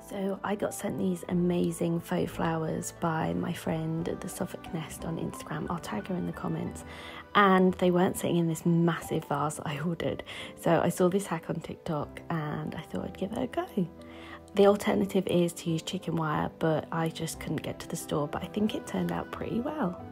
So I got sent these amazing faux flowers by my friend at the Suffolk Nest on Instagram. I'll tag her in the comments. And they weren't sitting in this massive vase that I ordered. So I saw this hack on TikTok and I thought I'd give it a go. The alternative is to use chicken wire, but I just couldn't get to the store. But I think it turned out pretty well.